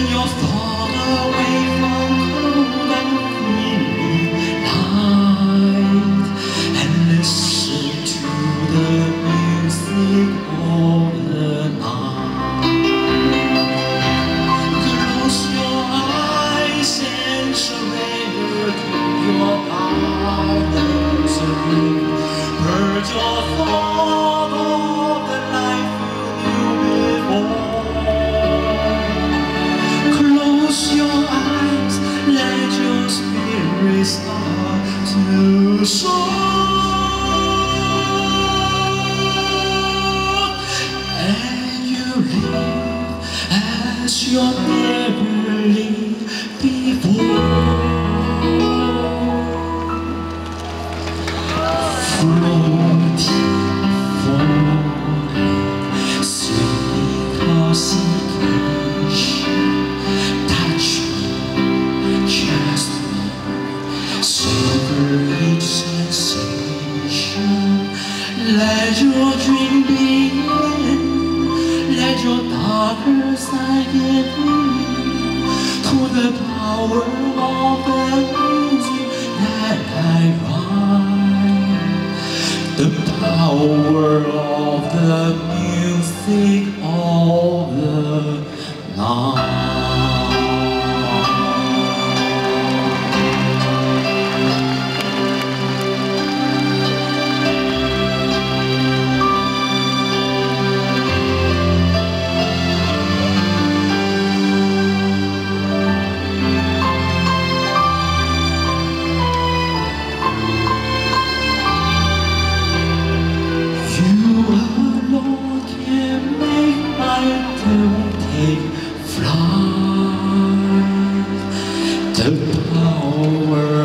you're far away from cold and gloomy night, and listen to the music of the night. Close your eyes and surrender to your Father's will. Purge your thought of the life you knew before. Close your eyes, let your spirit start to soar, and you live as you never lived before. Floating, falling, sweet intoxication. Touch me, just me, savor each sensation. Let your dream begin, let your darker side get in, to the power of the music that I write. The power of the music of the night. Take flight, the power